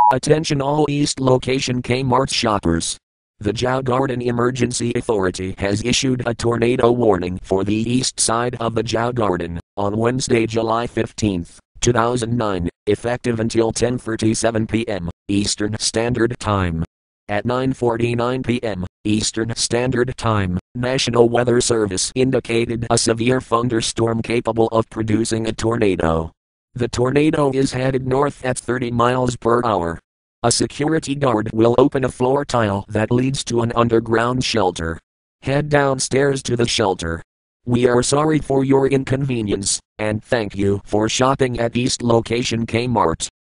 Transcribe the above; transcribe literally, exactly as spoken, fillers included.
Attention all East Location Kmart shoppers. The Djougarden Emergency Authority has issued a tornado warning for the east side of the Djougarden on Wednesday, July fifteenth, two thousand nine, effective until ten thirty-seven p.m. Eastern Standard Time. At nine forty-nine p.m. Eastern Standard Time, National Weather Service indicated a severe thunderstorm capable of producing a tornado. The tornado is headed north at thirty miles per hour. A security guard will open a floor tile that leads to an underground shelter. Head downstairs to the shelter. We are sorry for your inconvenience, and thank you for shopping at East Location Kmart.